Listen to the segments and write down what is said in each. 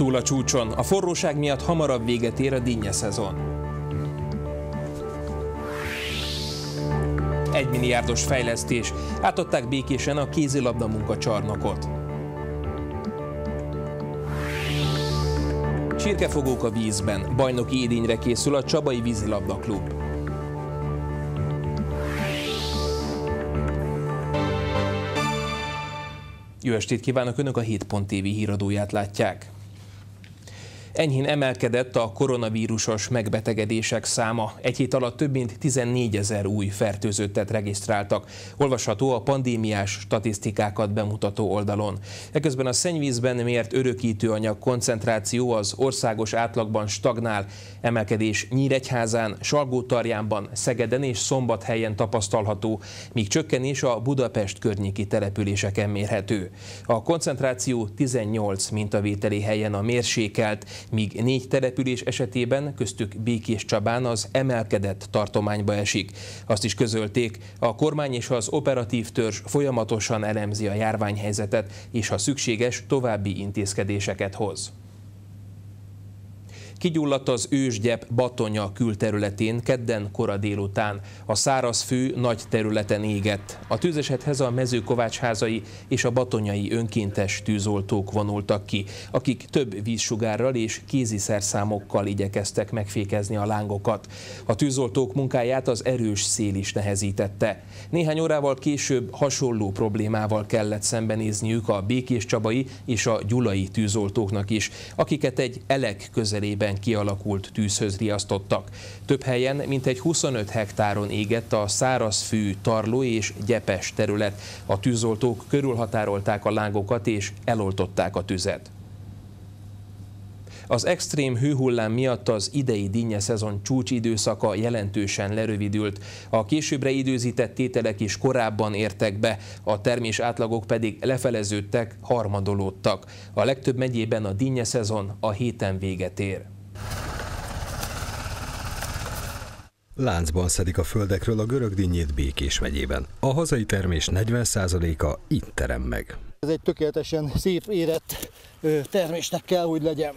Túl a csúcson, a forróság miatt hamarabb véget ér a dinnyeszezon. 1 milliárdos fejlesztés, átadták Békésen a kézilabda munkacsarnokot. Csirkefogók a vízben, bajnoki idényre készül a Csabai Vízilabda Klub. Jó estét kívánok, Önök a 7.tv híradóját látják. Enyhén emelkedett a koronavírusos megbetegedések száma. Egy hét alatt több mint 14 000 új fertőzöttet regisztráltak. Olvasható a pandémiás statisztikákat bemutató oldalon. Eközben a szennyvízben mért örökítőanyag koncentráció az országos átlagban stagnál. Emelkedés Nyíregyházán, Salgótarjánban, Szegeden és Szombathelyen tapasztalható, míg csökkenés a Budapest környéki településeken mérhető. A koncentráció 18 mintavételi helyen a mérsékelt, míg 4 település esetében, köztük Békéscsabán az emelkedett tartományba esik. Azt is közölték, a kormány és az operatív törzs folyamatosan elemzi a járványhelyzetet, és ha szükséges, további intézkedéseket hoz. Kigyulladt az Ősgyep Batonya külterületén kedden kora délután. A szárazfő nagy területen égett. A tűzesethez a mezőkovácsházai és a batonyai önkéntes tűzoltók vonultak ki, akik több vízsugárral és kéziszerszámokkal igyekeztek megfékezni a lángokat. A tűzoltók munkáját az erős szél is nehezítette. Néhány órával később hasonló problémával kellett szembenézniük a békéscsabai és a gyulai tűzoltóknak is, akiket egy elek közelében kialakult tűzhöz riasztottak. Több helyen mintegy 25 hektáron égett a szárazfű, Tarló és Gyepes terület. A tűzoltók körülhatárolták a lángokat és eloltották a tüzet. Az extrém hőhullám miatt az idei dinnyeszezon csúcsidőszaka jelentősen lerövidült. A későbbre időzített tételek is korábban értek be, a termés átlagok pedig lefeleződtek, harmadolódtak. A legtöbb megyében a dinnyeszezon a héten véget ér. Láncban szedik a földekről a görög dinnyét Békés megyében. A hazai termés 40%-a itt terem meg. Ez egy tökéletesen szép érett termésnek kell, hogy legyen.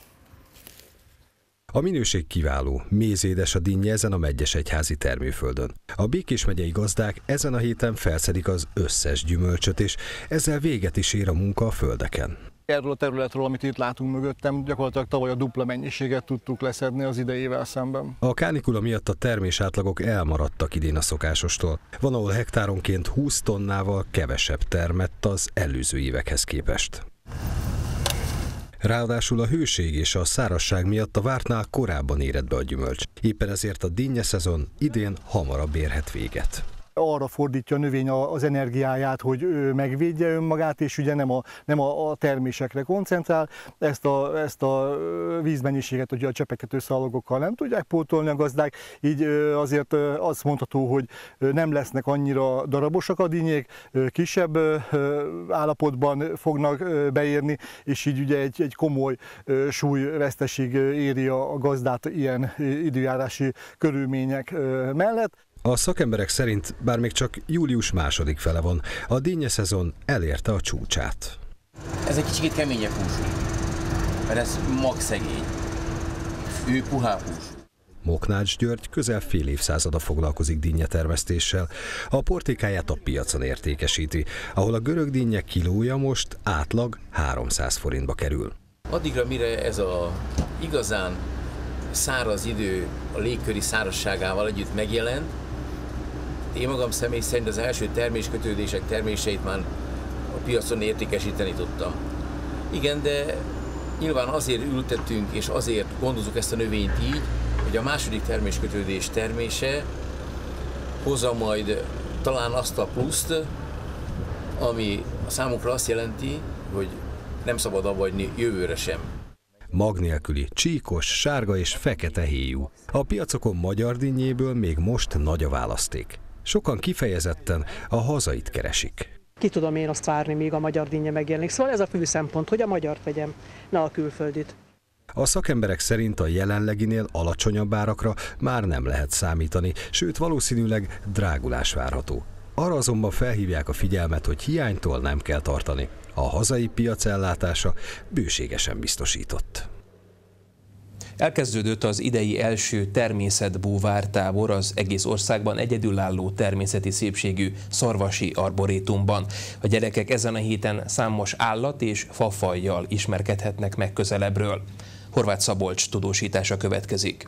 A minőség kiváló, mézédes a dinnye ezen a Medgyesegyházi termőföldön. A Békés megyei gazdák ezen a héten felszedik az összes gyümölcsöt, és ezzel véget is ér a munka a földeken. Erről a területről, amit itt látunk mögöttem, gyakorlatilag tavaly a dupla mennyiséget tudtuk leszedni az idejével szemben. A kánikula miatt a termésátlagok elmaradtak idén a szokásostól. Van, ahol hektáronként 20 tonnával kevesebb termett az előző évekhez képest. Ráadásul a hőség és a szárazság miatt a vártnál korábban érett be a gyümölcs. Éppen ezért a dinnyeszezon idén hamarabb érhet véget. Arra fordítja a növény az energiáját, hogy ő megvédje önmagát, és ugye nem a termésekre koncentrál. Ezt a vízmennyiséget ugye a csepegtető szalagokkal nem tudják pótolni a gazdák, így azért azt mondható, hogy nem lesznek annyira darabosak a dinnyék, kisebb állapotban fognak beérni, és így ugye egy komoly súlyveszteség éri a gazdát ilyen időjárási körülmények mellett. A szakemberek szerint bár még csak július második fele van, a dinnyeszezon elérte a csúcsát. Ez egy kicsit keményebb húsú, mert ez magszegény. Ő puhább húsú. Moknács György közel fél évszázada foglalkozik dinnyetermesztéssel. A portékáját a piacon értékesíti, ahol a görög dinnye kilója most átlag 300 forintba kerül. Addigra, mire ez a igazán száraz idő a légköri szárazságával együtt megjelent, én magam személy szerint az első terméskötődések terméseit már a piacon értékesíteni tudtam. Igen, de nyilván azért ültettünk és azért gondozunk ezt a növényt így, hogy a második terméskötődés termése hozza majd talán azt a pluszt, ami a számunkra azt jelenti, hogy nem szabad abbahagyni jövőre sem. Mag nélküli, csíkos, sárga és fekete héjú. A piacokon magyar dinnyéből még most nagy a választék. Sokan kifejezetten a hazait keresik. Ki tudom én azt várni, míg a magyar dinnye megjelenik. Szóval ez a fő szempont, hogy a magyart vegyem, ne a külföldit. A szakemberek szerint a jelenleginél alacsonyabb árakra már nem lehet számítani, sőt valószínűleg drágulás várható. Arra azonban felhívják a figyelmet, hogy hiánytól nem kell tartani. a hazai piac ellátása bőségesen biztosított. Elkezdődött az idei első természetbúvártábor az egész országban egyedülálló természeti szépségű Szarvasi Arborétumban. A gyerekek ezen a héten számos állat- és fafajjal ismerkedhetnek meg közelebbről. Horváth Szabolcs tudósítása következik.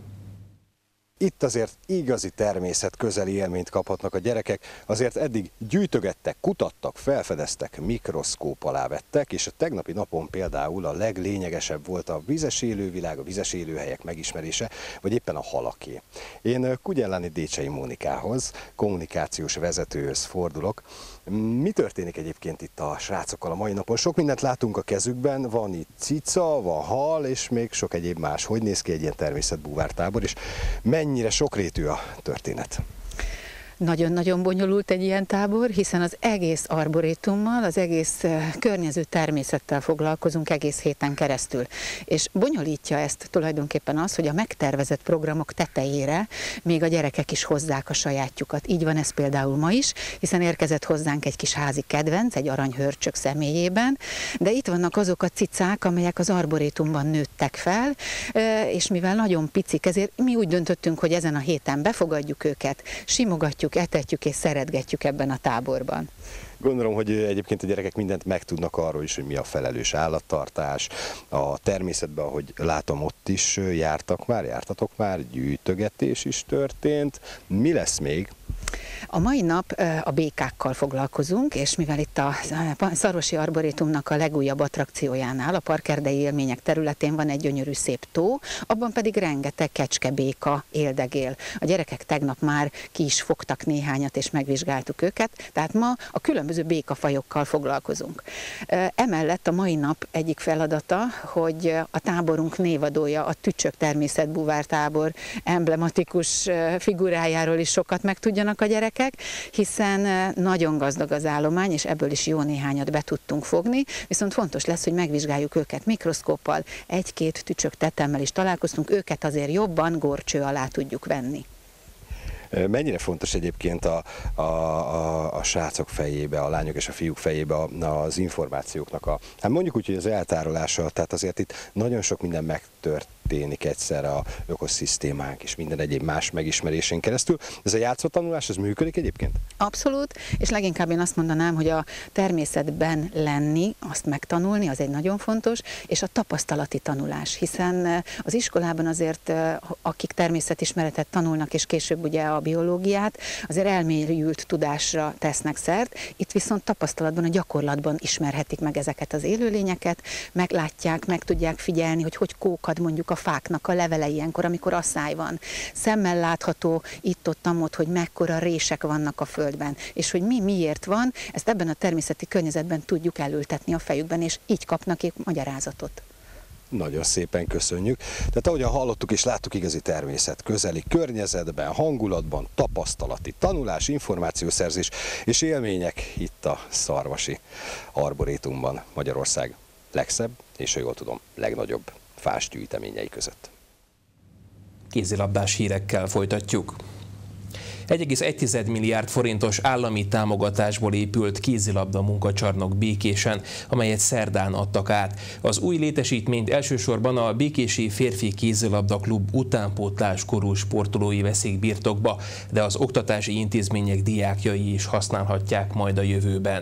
Itt azért igazi természetközeli élményt kaphatnak a gyerekek, azért eddig gyűjtögettek, kutattak, felfedeztek, mikroszkóp alá vettek, és a tegnapi napon például a leglényegesebb volt a vizes élővilág, a vizes élőhelyek megismerése, vagy éppen a halaké. Én Kugyelláni Décsei Mónikához, kommunikációs vezetőhöz fordulok. Mi történik egyébként itt a srácokkal a mai napon? Sok mindent látunk a kezükben, van itt cica, van hal, és még sok egyéb más. Hogy néz ki egy ilyen természetbúvártábor, és mennyire sokrétű a történet? Nagyon-nagyon bonyolult egy ilyen tábor, hiszen az egész arborétummal, az egész környező természettel foglalkozunk egész héten keresztül. És bonyolítja ezt tulajdonképpen az, hogy a megtervezett programok tetejére még a gyerekek is hozzák a sajátjukat. Így van ez például ma is, hiszen érkezett hozzánk egy kis házi kedvenc, egy aranyhörcsök személyében, de itt vannak azok a cicák, amelyek az arborétumban nőttek fel, és mivel nagyon picik, ezért mi úgy döntöttünk, hogy ezen a héten befogadjuk őket, simogatjuk, etetjük és szeretgetjük ebben a táborban. Gondolom, hogy egyébként a gyerekek mindent megtudnak arról is, hogy mi a felelős állattartás. A természetben, ahogy látom, ott is jártatok már, gyűjtögetés is történt. Mi lesz még? A mai nap a békákkal foglalkozunk, és mivel itt a Szarvasi Arborétumnak a legújabb attrakciójánál, a parkerdei élmények területén van egy gyönyörű szép tó, abban pedig rengeteg kecskebéka éldegél. A gyerekek tegnap már ki is fogtak néhányat, és megvizsgáltuk őket, tehát ma a különböző békafajokkal foglalkozunk. Emellett a mai nap egyik feladata, hogy a táborunk névadója, a Tücsök természetbúvártábor emblematikus figurájáról is sokat megtudjanak a gyerekek, hiszen nagyon gazdag az állomány, és ebből is jó néhányat be tudtunk fogni, viszont fontos lesz, hogy megvizsgáljuk őket mikroszkóppal, egy-két tücsök tetemmel is találkoztunk, őket azért jobban górcső alá tudjuk venni. Mennyire fontos egyébként a srácok fejébe, a lányok és a fiúk fejébe az információknak hát mondjuk úgy, hogy az eltárolása, tehát azért itt nagyon sok minden megtörténik egyszer a ökoszisztémánk és minden egyéb más megismerésén keresztül. Ez a játszótanulás, ez működik egyébként? Abszolút, és leginkább én azt mondanám, hogy a természetben lenni, azt megtanulni, az egy nagyon fontos, és a tapasztalati tanulás, hiszen az iskolában azért, akik természetismeretet tanulnak, és később ugye a biológiát, azért elmélyült tudásra tesznek szert, itt viszont tapasztalatban, a gyakorlatban ismerhetik meg ezeket az élőlényeket, meglátják, meg tudják figyelni, hogy kókad mondjuk a fáknak a levele ilyenkor, amikor asszály van. Szemmel látható itt-ott, hogy mekkora rések vannak a földben, és hogy miért van, ezt ebben a természeti környezetben tudjuk elültetni a fejükben, és így kapnak magyarázatot. Nagyon szépen köszönjük. Tehát ahogyan hallottuk és láttuk, igazi természet közeli környezetben, hangulatban, tapasztalati tanulás, információszerzés és élmények itt a Szarvasi Arborétumban, Magyarország legszebb és, ha jól tudom, legnagyobb fás gyűjteményei között. Kézilabdás hírekkel folytatjuk. 1,1 milliárd forintos állami támogatásból épült kézilabda munkacsarnok Békésen, amelyet szerdán adtak át. Az új létesítményt elsősorban a békési férfi kézilabda klub utánpótlás korú sportolói veszik birtokba, de az oktatási intézmények diákjai is használhatják majd a jövőben.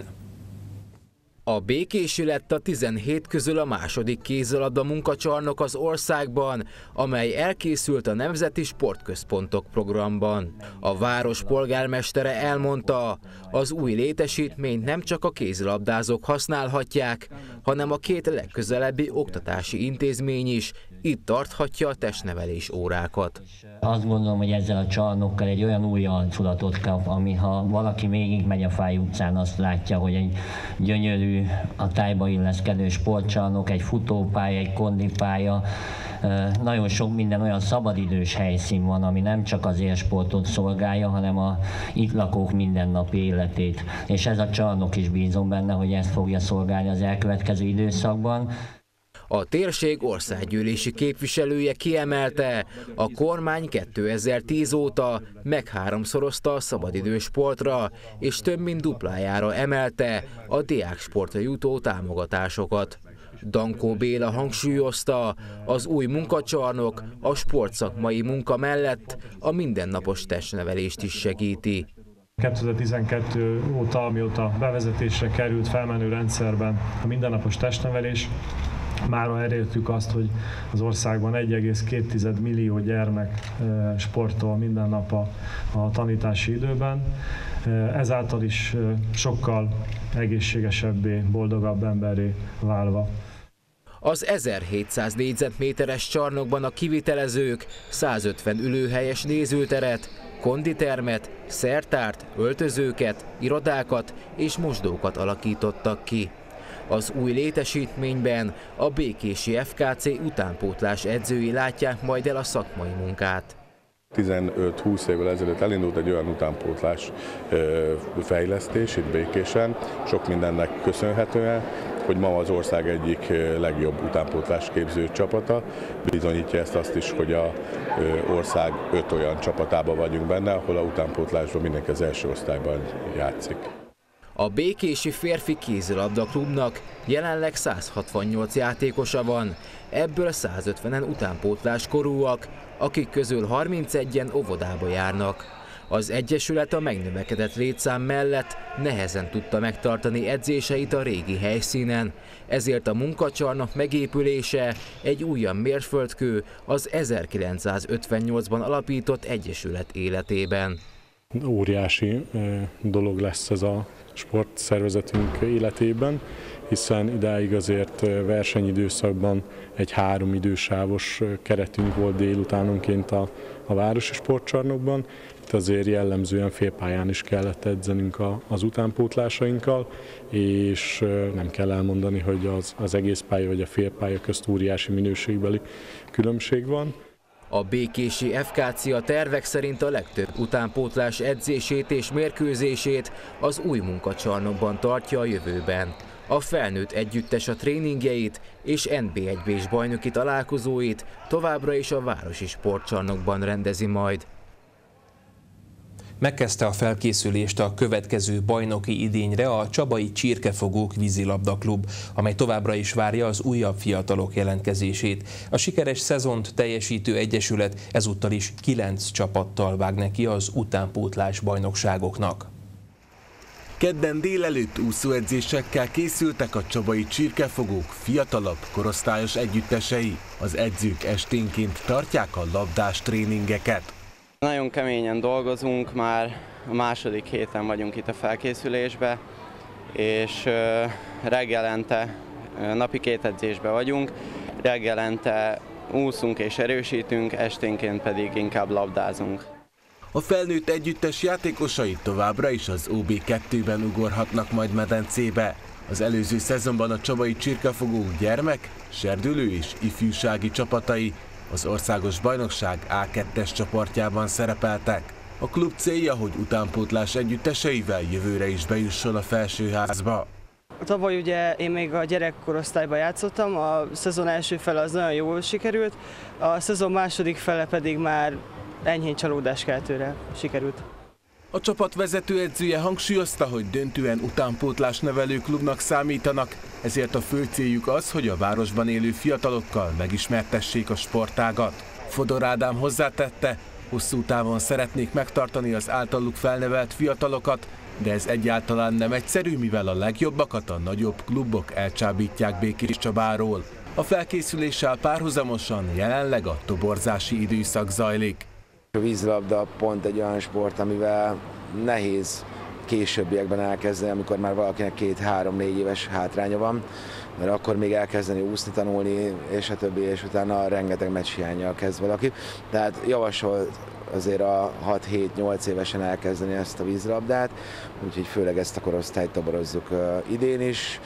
A békési lett a 17 közül a második kézilabda munkacsarnok az országban, amely elkészült a Nemzeti Sportközpontok programban. A város polgármestere elmondta, az új létesítményt nem csak a kézilabdázók használhatják, hanem a két legközelebbi oktatási intézmény is itt tarthatja a testnevelés órákat. Azt gondolom, hogy ezzel a csarnokkal egy olyan új arculatot kap, ami ha valaki végigmegy a Fáy utcán, azt látja, hogy egy gyönyörű, a tájba illeszkedő sportcsarnok, egy futópálya, egy kondipálya, nagyon sok minden olyan szabadidős helyszín van, ami nem csak az élsportot szolgálja, hanem a itt lakók mindennapi életét. És ez a csarnok is, bízom benne, hogy ezt fogja szolgálni az elkövetkező időszakban. A térség országgyűlési képviselője kiemelte, a kormány 2010 óta megháromszorozta a szabadidős sportra, és több mint duplájára emelte a diáksportra jutó támogatásokat. Dankó Béla hangsúlyozta, az új munkacsarnok a sportszakmai munka mellett a mindennapos testnevelést is segíti. 2012 óta, amióta bevezetésre került felmenő rendszerben a mindennapos testnevelés, mára elértük azt, hogy az országban 1,2 millió gyermek sportol minden nap a tanítási időben. Ezáltal is sokkal egészségesebbé, boldogabb emberré válva. Az 1700 négyzetméteres csarnokban a kivitelezők 150 ülőhelyes nézőteret, konditermet, szertárt, öltözőket, irodákat és mosdókat alakítottak ki. Az új létesítményben a békési FKC utánpótlás edzői látják majd el a szakmai munkát. 15-20 évvel ezelőtt elindult egy olyan utánpótlás fejlesztés itt Békésen, sok mindennek köszönhetően, hogy ma az ország egyik legjobb utánpótlás képző csapata. Bizonyítja ezt azt is, hogy az ország 5 olyan csapatában vagyunk benne, ahol a utánpótlásban mindenki az első osztályban játszik. A békési férfi kézilabda klubnak jelenleg 168 játékosa van, ebből 150-en utánpótlás korúak, akik közül 31-en óvodába járnak. Az egyesület a megnövekedett létszám mellett nehezen tudta megtartani edzéseit a régi helyszínen, ezért a munkacsarnok megépülése egy újabb mérföldkő az 1958-ban alapított egyesület életében. Óriási dolog lesz ez a sportszervezetünk életében, hiszen idáig azért versenyidőszakban egy 3 idősávos keretünk volt délutánonként a városi sportcsarnokban. Itt azért jellemzően félpályán is kellett edzenünk az utánpótlásainkkal, és nem kell elmondani, hogy az egész pálya vagy a félpálya közt óriási minőségbeli különbség van. A békési FKC a tervek szerint a legtöbb utánpótlás edzését és mérkőzését az új munkacsarnokban tartja a jövőben. A felnőtt együttes a tréningjeit és NB1-s bajnoki találkozóit továbbra is a városi sportcsarnokban rendezi majd. Megkezdte a felkészülést a következő bajnoki idényre a Csabai Csirkefogók vízilabdaklub, amely továbbra is várja az újabb fiatalok jelentkezését. A sikeres szezont teljesítő egyesület ezúttal is 9 csapattal vág neki az utánpótlás bajnokságoknak. Kedden délelőtt úszóedzésekkel készültek a Csabai Csirkefogók fiatalabb korosztályos együttesei. Az edzők esténként tartják a labdás tréningeket. Nagyon keményen dolgozunk, már a második héten vagyunk itt a felkészülésbe, és reggelente, napi 2 edzésben vagyunk, reggelente úszunk és erősítünk, esténként pedig inkább labdázunk. A felnőtt együttes játékosai továbbra is az OB2-ben ugorhatnak majd medencébe. Az előző szezonban a Csabai Csirkefogók gyermek, serdülő és ifjúsági csapatai az országos bajnokság A2-es csoportjában szerepeltek. A klub célja, hogy utánpótlás együtteseivel jövőre is bejusson a felsőházba. Tavaly ugye én még a gyerekkorosztályban játszottam, a szezon első fele az nagyon jól sikerült, a szezon második fele pedig már enyhén csalódáskeltőre sikerült. A csapat vezetőedzője hangsúlyozta, hogy döntően utánpótlás nevelő klubnak számítanak, ezért a fő céljuk az, hogy a városban élő fiatalokkal megismertessék a sportágat. Fodor Ádám hozzátette, hosszú távon szeretnék megtartani az általuk felnevelt fiatalokat, de ez egyáltalán nem egyszerű, mivel a legjobbakat a nagyobb klubok elcsábítják Békéscsabáról. A felkészüléssel párhuzamosan jelenleg a toborzási időszak zajlik. A vízilabda pont egy olyan sport, amivel nehéz későbbiekben elkezdeni, amikor már valakinek 2-3-4 éves hátránya van, mert akkor még elkezdeni úszni, tanulni, és a többi, és utána rengeteg meccshiánnyal kezd valaki. Tehát javasol azért a 6-7-8 évesen elkezdeni ezt a vízilabdát, úgyhogy főleg ezt a korosztályt toborozzuk idén is.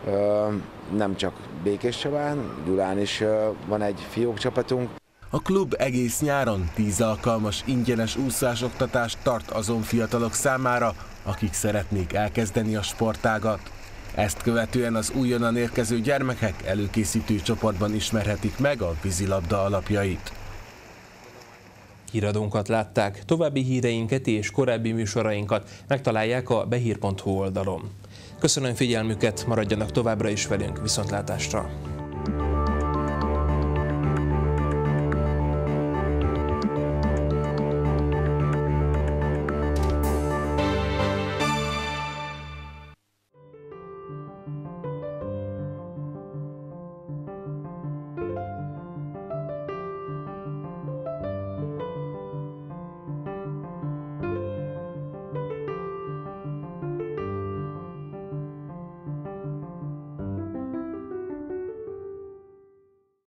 Nem csak Békéscsabán, Gyulán is van egy fiók csapatunk. A klub egész nyáron 10 alkalmas ingyenes úszásoktatást tart azon fiatalok számára, akik szeretnék elkezdeni a sportágat. Ezt követően az újonnan érkező gyermekek előkészítő csoportban ismerhetik meg a vízilabda alapjait. Híradónkat látták, további híreinket és korábbi műsorainkat megtalálják a behír.hu oldalon. Köszönöm figyelmüket, maradjanak továbbra is velünk, viszontlátásra!